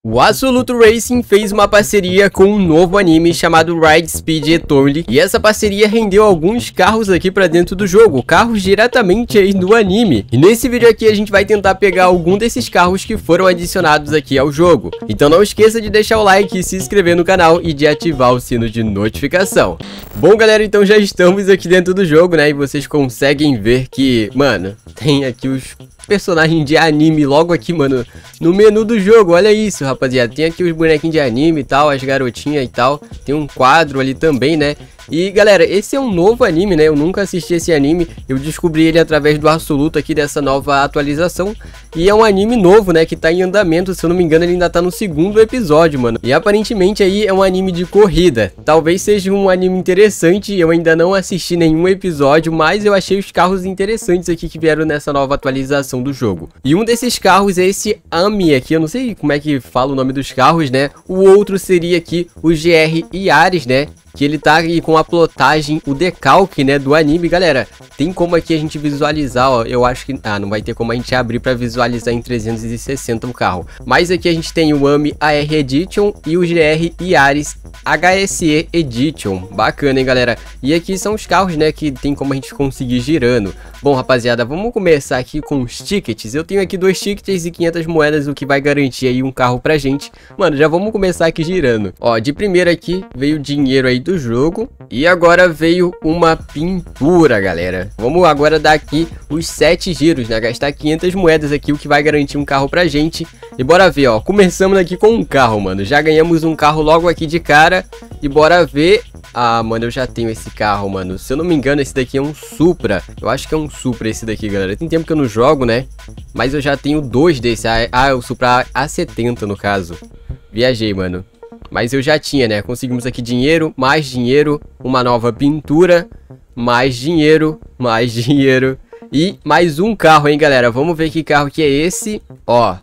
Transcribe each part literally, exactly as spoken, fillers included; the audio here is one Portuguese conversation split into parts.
O Absolute Racing fez uma parceria com um novo anime chamado Ride Speed Eternally, e essa parceria rendeu alguns carros aqui pra dentro do jogo, carros diretamente aí do anime. E nesse vídeo aqui a gente vai tentar pegar algum desses carros que foram adicionados aqui ao jogo. Então não esqueça de deixar o like, se inscrever no canal e de ativar o sino de notificação. Bom galera, então já estamos aqui dentro do jogo, né, e vocês conseguem ver que, mano, tem aqui os personagens de anime logo aqui, mano, no menu do jogo. Olha isso, rapaziada, tem aqui os bonequinhos de anime e tal, as garotinhas e tal, tem um quadro ali também, né. E galera, esse é um novo anime, né, eu nunca assisti esse anime, eu descobri ele através do Absoluto aqui dessa nova atualização. E é um anime novo, né, que tá em andamento, se eu não me engano ele ainda tá no segundo episódio, mano. E aparentemente aí é um anime de corrida, talvez seja um anime interessante, eu ainda não assisti nenhum episódio, mas eu achei os carros interessantes aqui que vieram nessa nova atualização do jogo. E um desses carros é esse Ami aqui, eu não sei como é que fala o nome dos carros, né, o outro seria aqui o G R Yaris, né, que ele tá aqui com a plotagem, o decalque, né, do anime. Galera, tem como aqui a gente visualizar, ó, eu acho que, ah, não vai ter como a gente abrir pra visualizar em trezentos e sessenta o carro, mas aqui a gente tem o Ami A R Edition e o G R Yaris H S E Edition, bacana, hein, galera, e aqui são os carros, né, que tem como a gente conseguir girando. Bom, rapaziada, vamos começar aqui com os tickets. Eu tenho aqui dois tickets e quinhentas moedas, o que vai garantir aí um carro pra gente. Mano, já vamos começar aqui girando. Ó, de primeira aqui veio dinheiro aí do jogo e agora veio uma pintura, galera. Vamos agora dar aqui os sete giros, né, gastar quinhentas moedas aqui, o que vai garantir um carro pra gente. E bora ver, ó, começamos aqui com um carro, mano, já ganhamos um carro logo aqui de cara. E bora ver. Ah, mano, eu já tenho esse carro, mano, se eu não me engano esse daqui é um Supra, eu acho que é um Supra esse daqui, galera. Tem tempo que eu não jogo, né, mas eu já tenho dois desse. Ah, é o Supra A setenta no caso. Viajei, mano, mas eu já tinha, né? Conseguimos aqui dinheiro, mais dinheiro, uma nova pintura, mais dinheiro, mais dinheiro e mais um carro, hein, galera. Vamos ver que carro que é esse. Ó,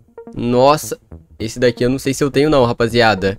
nossa, esse daqui eu não sei se eu tenho não, rapaziada.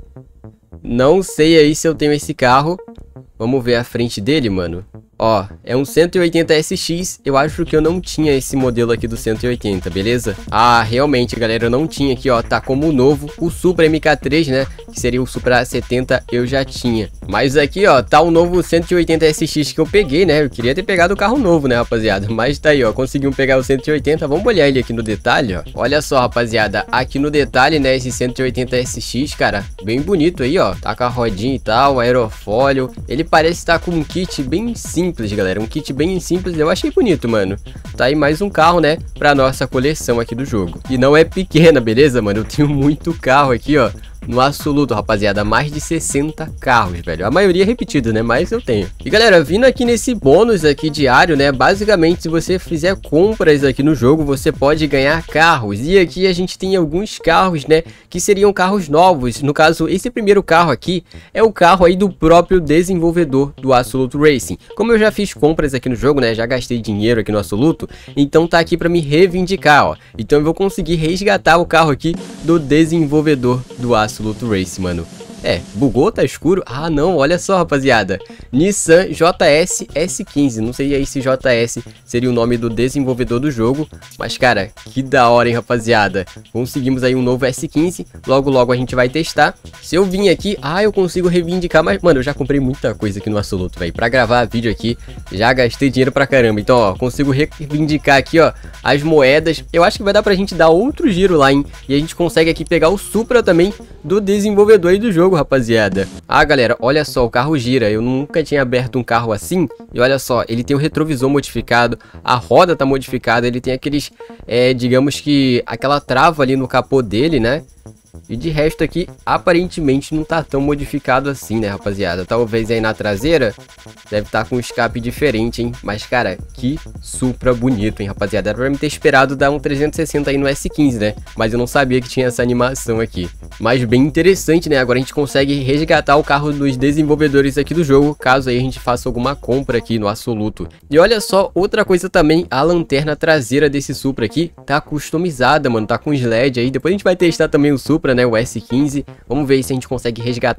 Não sei aí se eu tenho esse carro. Vamos ver a frente dele, mano. Ó, é um cento e oitenta S X, eu acho que eu não tinha esse modelo aqui do cento e oitenta, beleza? Ah, realmente, galera, eu não tinha aqui, ó, tá como novo. O Supra M K três, né, que seria o Supra A setenta, eu já tinha. Mas aqui, ó, tá o novo cento e oitenta S X que eu peguei, né, eu queria ter pegado o carro novo, né, rapaziada. Mas tá aí, ó, conseguimos pegar o cento e oitenta, vamos olhar ele aqui no detalhe, ó. Olha só, rapaziada, aqui no detalhe, né, esse cento e oitenta S X, cara, bem bonito aí, ó. Tá com a rodinha e tal, aerofólio. Ele parece estar com um kit bem simples. Simples, galera, um kit bem simples, eu achei bonito, mano. Tá aí mais um carro, né, pra nossa coleção aqui do jogo. E não é pequena, beleza, mano? Eu tenho muito carro aqui, ó, no Absoluto, rapaziada, mais de sessenta carros, velho. A maioria é repetido, né, mas eu tenho. E galera, vindo aqui nesse bônus aqui diário, né, basicamente se você fizer compras aqui no jogo, você pode ganhar carros. E aqui a gente tem alguns carros, né, que seriam carros novos. No caso, esse primeiro carro aqui é o carro aí do próprio desenvolvedor do Absolute Racing. Como eu já fiz compras aqui no jogo, né, já gastei dinheiro aqui no Absoluto, então tá aqui pra me reivindicar, ó. Então eu vou conseguir resgatar o carro aqui do desenvolvedor do Absolute Absolute Racing, mano. É, bugou, tá escuro? Ah, não, olha só, rapaziada. Nissan J S S quinze. Não sei aí se J S seria o nome do desenvolvedor do jogo, mas, cara, que da hora, hein, rapaziada. Conseguimos aí um novo S quinze. Logo, logo a gente vai testar. Se eu vim aqui, ah, eu consigo reivindicar, mas, mano, eu já comprei muita coisa aqui no Absoluto, velho. Pra gravar vídeo aqui, já gastei dinheiro pra caramba. Então, ó, consigo reivindicar aqui, ó, as moedas. Eu acho que vai dar pra gente dar outro giro lá, hein. E a gente consegue aqui pegar o Supra também do desenvolvedor aí do jogo, rapaziada. Ah, galera, olha só, o carro gira. Eu nunca tinha aberto um carro assim. E olha só, ele tem o retrovisor modificado, a roda tá modificada, ele tem aqueles, é, digamos que aquela trava ali no capô dele, né? E de resto aqui, aparentemente não tá tão modificado assim, né, rapaziada? Talvez aí na traseira deve estar com um escape diferente, hein? Mas, cara, que Supra bonito, hein, rapaziada? Era pra me ter esperado dar um trezentos e sessenta aí no S quinze, né? Mas eu não sabia que tinha essa animação aqui. Mas bem interessante, né? Agora a gente consegue resgatar o carro dos desenvolvedores aqui do jogo, caso aí a gente faça alguma compra aqui no Absoluto. E olha só, outra coisa também, a lanterna traseira desse Supra aqui tá customizada, mano. Tá com os L E D aí. Depois a gente vai testar também o Supra, né, o S quinze. Vamos ver se a gente consegue resgatar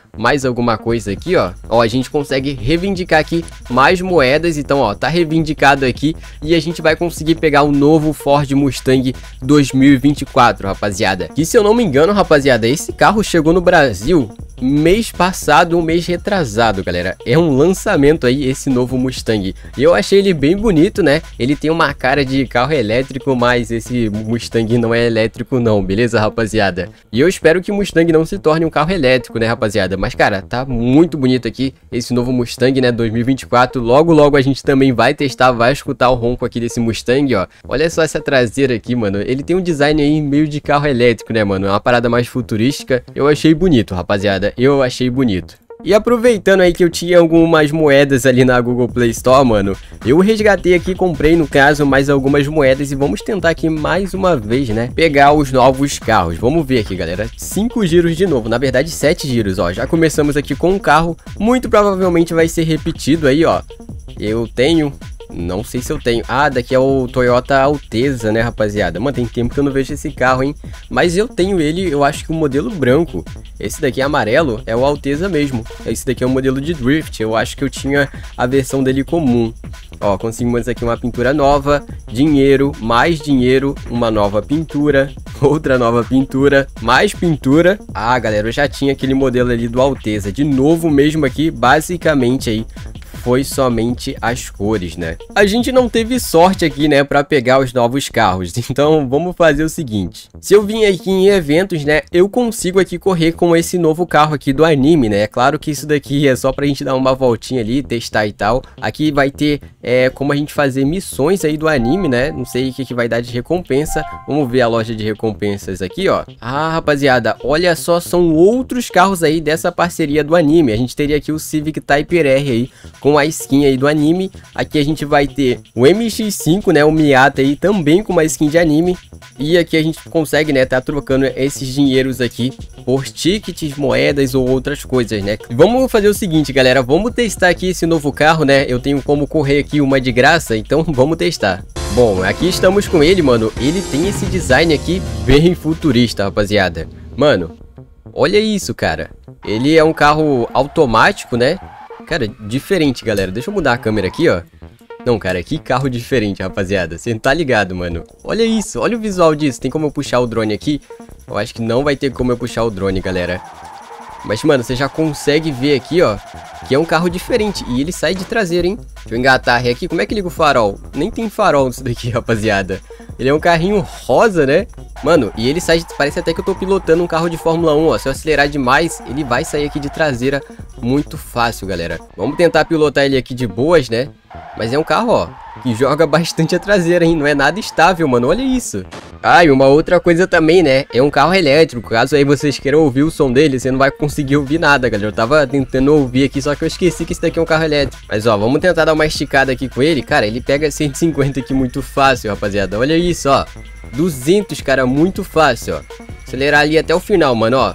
mais alguma coisa aqui, ó. Ó, a gente consegue reivindicar aqui mais moedas. Então, ó, tá reivindicado aqui. E a gente vai conseguir pegar um novo Ford Mustang dois mil e vinte e quatro, rapaziada. E se eu não me engano, rapaziada, esse carro chegou no Brasil mês passado, um mês retrasado, galera. É um lançamento aí, esse novo Mustang. E eu achei ele bem bonito, né? Ele tem uma cara de carro elétrico, mas esse Mustang não é elétrico não, beleza, rapaziada? E eu espero que o Mustang não se torne um carro elétrico, né, rapaziada? Mas, cara, tá muito bonito aqui esse novo Mustang, né, dois mil e vinte e quatro. Logo, logo a gente também vai testar, vai escutar o ronco aqui desse Mustang, ó. Olha só essa traseira aqui, mano. Ele tem um design aí meio de carro elétrico, né, mano? É uma parada mais futurística. Eu achei bonito, rapaziada. Eu achei bonito. E aproveitando aí que eu tinha algumas moedas ali na Google Play Store, mano, eu resgatei aqui, comprei no caso mais algumas moedas e vamos tentar aqui mais uma vez, né, pegar os novos carros. Vamos ver aqui, galera, cinco giros de novo, na verdade sete giros, ó. Já começamos aqui com um carro, muito provavelmente vai ser repetido aí, ó. Eu tenho... Não sei se eu tenho. Ah, daqui é o Toyota Alteza, né, rapaziada? Mano, tem tempo que eu não vejo esse carro, hein? Mas eu tenho ele, eu acho que o modelo branco. Esse daqui é amarelo, é o Alteza mesmo. Esse daqui é o modelo de Drift. Eu acho que eu tinha a versão dele comum. Ó, conseguimos aqui uma pintura nova, dinheiro, mais dinheiro, uma nova pintura, outra nova pintura, mais pintura. Ah, galera, eu já tinha aquele modelo ali do Alteza. De novo mesmo aqui, basicamente aí, foi somente as cores, né? A gente não teve sorte aqui, né, pra pegar os novos carros. Então, vamos fazer o seguinte. Se eu vim aqui em eventos, né, eu consigo aqui correr com esse novo carro aqui do anime, né? É claro que isso daqui é só pra gente dar uma voltinha ali, testar e tal. Aqui vai ter, é, como a gente fazer missões aí do anime, né? Não sei o que que vai dar de recompensa. Vamos ver a loja de recompensas aqui, ó. Ah, rapaziada, olha só, são outros carros aí dessa parceria do anime. A gente teria aqui o Civic Type R aí, com a skin aí do anime. Aqui a gente vai ter o M X cinco, né, o Miata aí também com uma skin de anime. E aqui a gente consegue, né, tá trocando esses dinheiros aqui por tickets, moedas ou outras coisas, né. Vamos fazer o seguinte, galera, vamos testar aqui esse novo carro, né. Eu tenho como correr aqui uma de graça, então vamos testar. Bom, aqui estamos com ele, mano. Ele tem esse design aqui bem futurista, rapaziada. Mano, olha isso, cara. Ele é um carro automático, né. Cara, diferente, galera. Deixa eu mudar a câmera aqui, ó. Não, cara, que carro diferente, rapaziada. Você não tá ligado, mano. Olha isso, olha o visual disso. Tem como eu puxar o drone aqui? Eu acho que não vai ter como eu puxar o drone, galera. Mas, mano, você já consegue ver aqui, ó, que é um carro diferente. E ele sai de traseira, hein? Deixa eu engatar a ré aqui. Como é que liga o farol? Nem tem farol nisso daqui, rapaziada. Ele é um carrinho rosa, né? Mano, e ele sai... Parece até que eu tô pilotando um carro de Fórmula um, ó. Se eu acelerar demais, ele vai sair aqui de traseira muito fácil, galera. Vamos tentar pilotar ele aqui de boas, né? Mas é um carro, ó, que joga bastante a traseira, hein? Não é nada estável, mano. Olha isso. Ah, e uma outra coisa também, né? É um carro elétrico. Caso aí vocês queiram ouvir o som dele, você não vai conseguir ouvir nada, galera. Eu tava tentando ouvir aqui, só que eu esqueci que esse daqui é um carro elétrico. Mas, ó, vamos tentar dar uma esticada aqui com ele. Cara, ele pega cento e cinquenta aqui muito fácil, rapaziada. Olha isso, ó. duzentos, cara, muito fácil, ó. Acelerar ali até o final, mano, ó.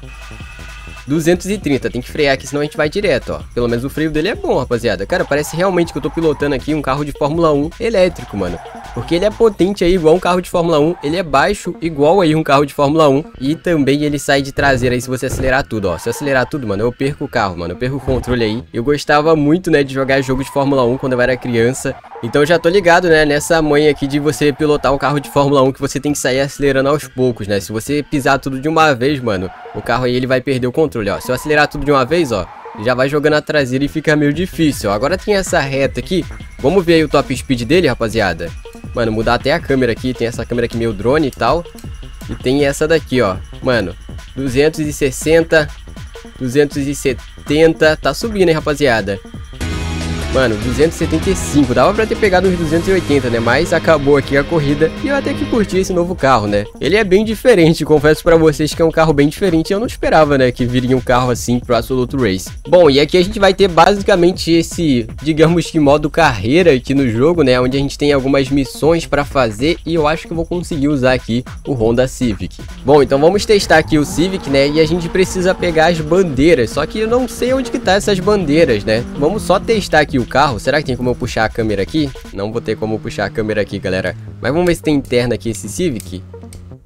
duzentos e trinta, tem que frear aqui, senão a gente vai direto, ó. Pelo menos o freio dele é bom, rapaziada. Cara, parece realmente que eu tô pilotando aqui um carro de Fórmula um elétrico, mano. Porque ele é potente aí, igual um carro de Fórmula um. Ele é baixo, igual aí um carro de Fórmula um. E também ele sai de traseira aí se você acelerar tudo, ó. Se eu acelerar tudo, mano, eu perco o carro, mano. Eu perco o controle aí. Eu gostava muito, né, de jogar jogo de Fórmula um quando eu era criança. Então eu já tô ligado, né, nessa manha aqui de você pilotar um carro de Fórmula um que você tem que sair acelerando aos poucos, né. Se você pisar tudo de uma vez, mano, o carro aí ele vai perder o controle, ó. Se eu acelerar tudo de uma vez, ó, já vai jogando a traseira e fica meio difícil, ó. Agora tem essa reta aqui. Vamos ver aí o top speed dele, rapaziada. Mano, mudar até a câmera aqui. Tem essa câmera aqui meio drone e tal. E tem essa daqui, ó. Mano, duzentos e sessenta, duzentos e setenta. Tá subindo, hein, rapaziada. Mano, duzentos e setenta e cinco, dava pra ter pegado uns duzentos e oitenta, né, mas acabou aqui a corrida e eu até que curti esse novo carro, né. Ele é bem diferente, confesso pra vocês que é um carro bem diferente, eu não esperava, né, que viria um carro assim pro Absolute Race. Bom, e aqui a gente vai ter basicamente esse, digamos que modo carreira aqui no jogo, né, onde a gente tem algumas missões pra fazer e eu acho que eu vou conseguir usar aqui o Honda Civic. Bom, então vamos testar aqui o Civic, né, e a gente precisa pegar as bandeiras, só que eu não sei onde que tá essas bandeiras, né. Vamos só testar aqui o carro. Será que tem como eu puxar a câmera aqui? Não vou ter como puxar a câmera aqui, galera. Mas vamos ver se tem interna aqui esse Civic.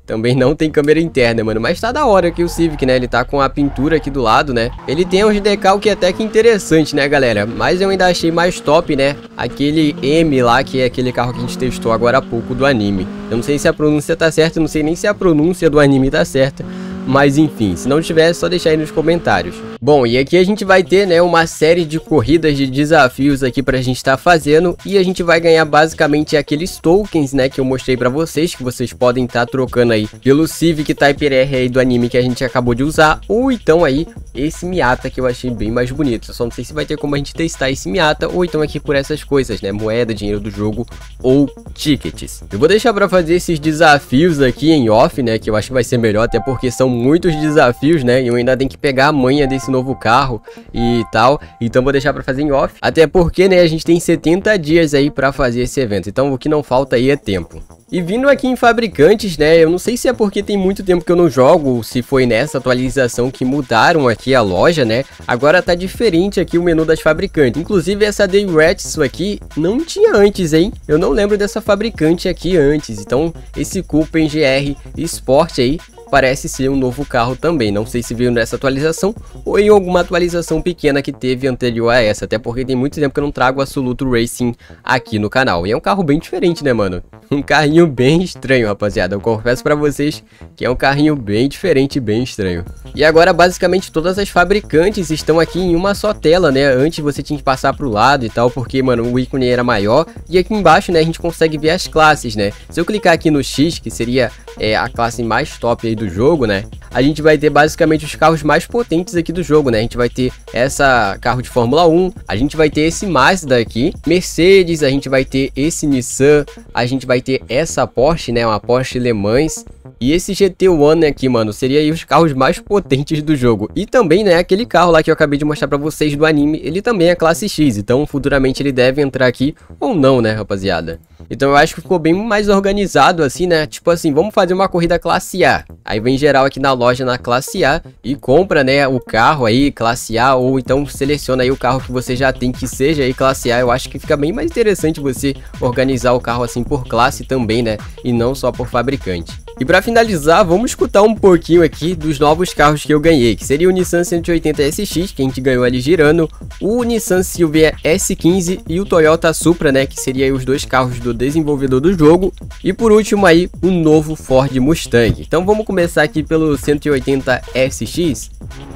Também não tem câmera interna, mano. Mas tá da hora aqui o Civic, né? Ele tá com a pintura aqui do lado, né? Ele tem uns decalque até que interessante, né, galera? Mas eu ainda achei mais top, né? Aquele M lá, que é aquele carro que a gente testou agora há pouco do anime. Eu não sei se a pronúncia tá certa, não sei nem se a pronúncia do anime tá certa. Mas enfim, se não tiver, é só deixar aí nos comentários. Bom, e aqui a gente vai ter, né, uma série de corridas de desafios aqui pra gente estar fazendo. E a gente vai ganhar basicamente aqueles tokens, né, que eu mostrei pra vocês, que vocês podem estar trocando aí pelo Civic Type R aí do anime que a gente acabou de usar. Ou então aí, esse Miata que eu achei bem mais bonito. Eu só não sei se vai ter como a gente testar esse Miata, ou então aqui por essas coisas, né, moeda, dinheiro do jogo ou tickets. Eu vou deixar pra fazer esses desafios aqui em off, né, que eu acho que vai ser melhor, até porque são muitos desafios, né? E eu ainda tenho que pegar a manha desse novo carro e tal. Então vou deixar pra fazer em off. Até porque, né, a gente tem setenta dias aí pra fazer esse evento. Então o que não falta aí é tempo. E vindo aqui em fabricantes, né, eu não sei se é porque tem muito tempo que eu não jogo, ou se foi nessa atualização que mudaram aqui a loja, né. Agora tá diferente aqui o menu das fabricantes. Inclusive essa Daihatsu aqui não tinha antes, hein. Eu não lembro dessa fabricante aqui antes. Então esse Coupé G R Sport aí parece ser um novo carro também. Não sei se veio nessa atualização ou em alguma atualização pequena que teve anterior a essa. Até porque tem muito tempo que eu não trago Absoluto Racing aqui no canal. E é um carro bem diferente, né, mano? Um carrinho bem estranho, rapaziada. Eu confesso pra vocês que é um carrinho bem diferente e bem estranho. E agora, basicamente, todas as fabricantes estão aqui em uma só tela, né? Antes você tinha que passar pro lado e tal, porque, mano, o ícone era maior. E aqui embaixo, né, a gente consegue ver as classes, né? Se eu clicar aqui no X, que seria é, a classe mais top aí do jogo, né, a gente vai ter basicamente os carros mais potentes aqui do jogo, né? A gente vai ter essa carro de Fórmula um, a gente vai ter esse Mazda aqui, Mercedes, a gente vai ter esse Nissan, a gente vai ter essa Porsche, né, uma Porsche Le Mans. E esse G T One aqui, mano, seria aí os carros mais potentes do jogo. E também, né, aquele carro lá que eu acabei de mostrar pra vocês do anime, ele também é classe X. Então, futuramente ele deve entrar aqui ou não, né, rapaziada? Então eu acho que ficou bem mais organizado assim, né? Tipo assim, vamos fazer uma corrida classe A. Aí vem geral aqui na loja na classe A e compra, né, o carro aí, classe A. Ou então seleciona aí o carro que você já tem que seja aí classe A. Eu acho que fica bem mais interessante você organizar o carro assim por classe também, né? E não só por fabricante. E para finalizar, vamos escutar um pouquinho aqui dos novos carros que eu ganhei, que seria o Nissan cento e oitenta S X, que a gente ganhou ali girando, o Nissan Silvia S quinze e o Toyota Supra, né, que seria aí os dois carros do desenvolvedor do jogo, e por último aí o novo Ford Mustang. Então vamos começar aqui pelo cento e oitenta S X.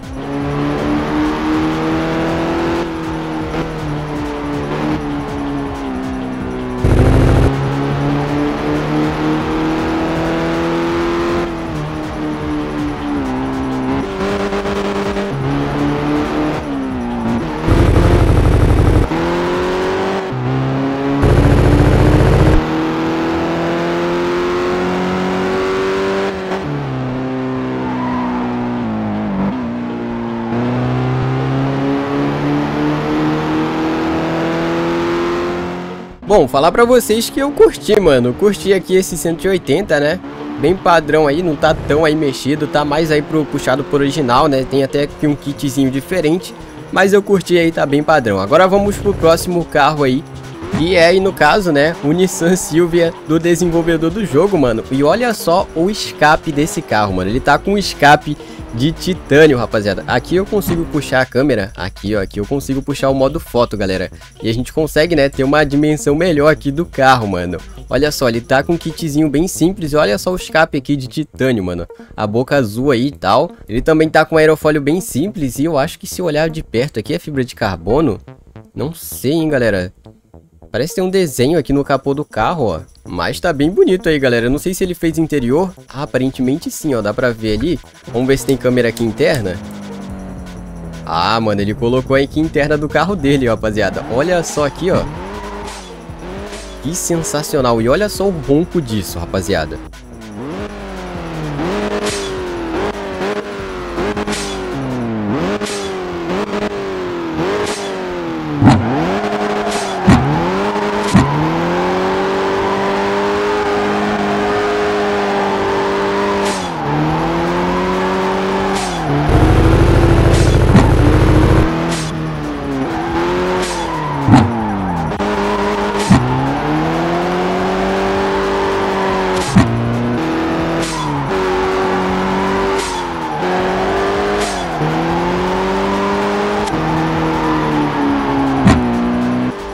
Bom, falar pra vocês que eu curti, mano. Curti aqui esse cento e oitenta, né? Bem padrão aí, não tá tão aí mexido. Tá mais aí pro, puxado pro original, né? Tem até aqui um kitzinho diferente. Mas eu curti aí, tá bem padrão. Agora vamos pro próximo carro aí. E é aí, no caso, né, o Nissan Silvia do desenvolvedor do jogo, mano. E olha só o escape desse carro, mano. Ele tá com um escape de titânio, rapaziada. Aqui eu consigo puxar a câmera. Aqui, ó, aqui eu consigo puxar o modo foto, galera. E a gente consegue, né, ter uma dimensão melhor aqui do carro, mano. Olha só, ele tá com um kitzinho bem simples. E olha só o escape aqui de titânio, mano. A boca azul aí e tal. Ele também tá com um aerofólio bem simples. E eu acho que se olhar de perto aqui é fibra de carbono. Não sei, hein, galera. Parece ter um desenho aqui no capô do carro, ó. Mas tá bem bonito aí, galera. Eu não sei se ele fez interior. Ah, aparentemente sim, ó. Dá pra ver ali. Vamos ver se tem câmera aqui interna. Ah, mano, ele colocou aqui interna do carro dele, ó, rapaziada. Olha só aqui, ó. Que sensacional. E olha só o ronco disso, rapaziada.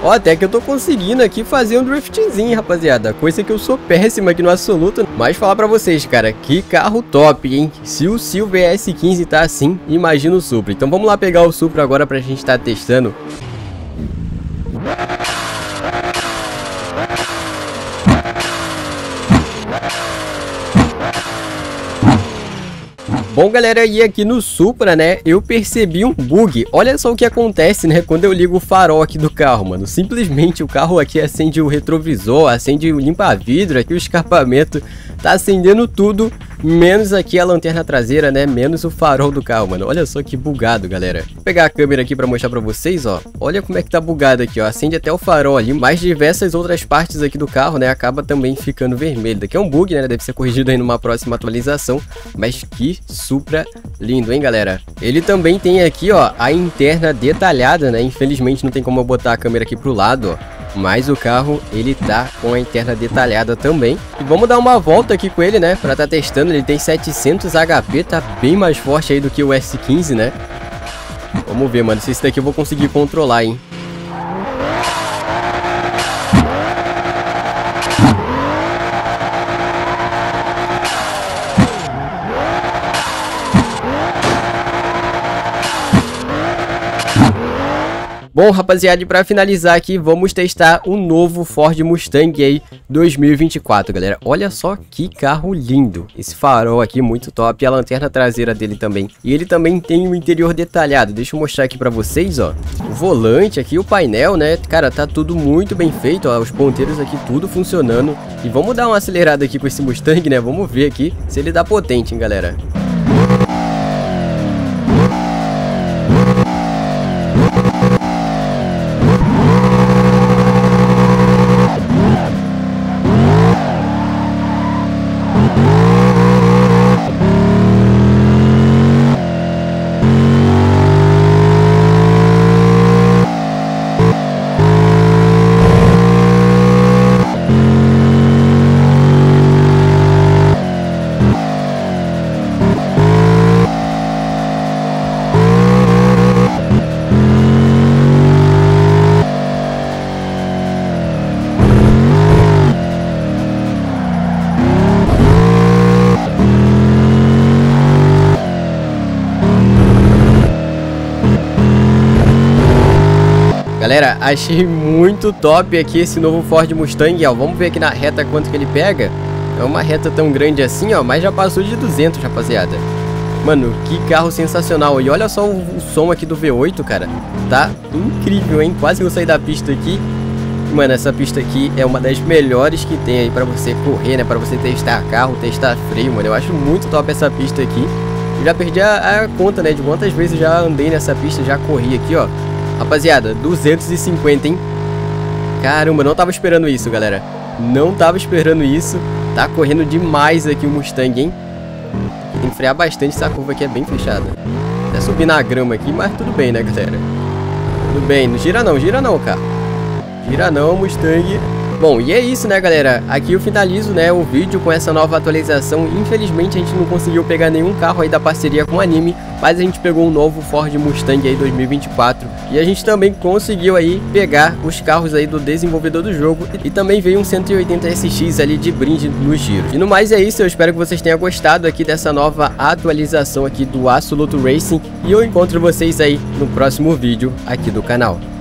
Ó, até que eu tô conseguindo aqui fazer um driftzinho, rapaziada. Coisa que eu sou péssimo aqui no absoluto. Mas falar pra vocês, cara, que carro top, hein? Se o Silver S quinze tá assim, imagina o Supra. Então vamos lá pegar o Supra agora pra gente tá testando. Bom, galera, e aqui no Supra, né, eu percebi um bug. Olha só o que acontece, né, quando eu ligo o farol aqui do carro, mano. Simplesmente o carro aqui acende o retrovisor, acende o limpa-vidro, aqui o escapamento, tá acendendo tudo, menos aqui a lanterna traseira, né, menos o farol do carro, mano. Olha só que bugado, galera. Vou pegar a câmera aqui pra mostrar pra vocês, ó. Olha como é que tá bugado aqui, ó. Acende até o farol ali, mas diversas outras partes aqui do carro, né, acaba também ficando vermelho. Daqui é um bug, né, deve ser corrigido aí numa próxima atualização, mas que Supra lindo, hein, galera? Ele também tem aqui, ó, a interna detalhada, né? Infelizmente não tem como eu botar a câmera aqui pro lado, ó. Mas o carro, ele tá com a interna detalhada também. E vamos dar uma volta aqui com ele, né? Pra tá testando. Ele tem setecentos H P, tá bem mais forte aí do que o S quinze, né? Vamos ver, mano, se esse daqui eu vou conseguir controlar, hein? Bom, rapaziada, e pra finalizar aqui, vamos testar o novo Ford Mustang aí dois mil e vinte e quatro, galera. Olha só que carro lindo. Esse farol aqui muito top, e a lanterna traseira dele também. E ele também tem o interior detalhado. Deixa eu mostrar aqui pra vocês, ó. O volante aqui, o painel, né? Cara, tá tudo muito bem feito, ó. Os ponteiros aqui, tudo funcionando. E vamos dar uma acelerada aqui com esse Mustang, né? Vamos ver aqui se ele dá potente, hein, galera. Galera, achei muito top aqui esse novo Ford Mustang, ó. Vamos ver aqui na reta quanto que ele pega. É uma reta tão grande assim, ó, mas já passou de duzentos, rapaziada. Mano, que carro sensacional. E olha só o, o som aqui do V oito, cara. Tá incrível, hein? Quase que eu saí da pista aqui. Mano, essa pista aqui é uma das melhores que tem aí pra você correr, né? Pra você testar carro, testar freio, mano. Eu acho muito top essa pista aqui. Eu já perdi a, a conta, né? De quantas vezes eu já andei nessa pista, já corri aqui, ó. Rapaziada, duzentos e cinquenta, hein? Caramba, não tava esperando isso, galera. Não tava esperando isso. Tá correndo demais aqui o Mustang, hein? Tem que frear bastante, essa curva aqui é bem fechada. Até subir na grama aqui, mas tudo bem, né, galera? Tudo bem, não gira não, gira não, cara. Gira não, Mustang. Bom, e é isso, né, galera? Aqui eu finalizo, né, o vídeo com essa nova atualização. Infelizmente a gente não conseguiu pegar nenhum carro aí da parceria com o anime, mas a gente pegou um novo Ford Mustang aí dois mil e vinte e quatro. E a gente também conseguiu aí pegar os carros aí do desenvolvedor do jogo. E também veio um cento e oitenta S X ali de brinde nos giros. E no mais é isso, eu espero que vocês tenham gostado aqui dessa nova atualização aqui do Absolute Racing. E eu encontro vocês aí no próximo vídeo aqui do canal.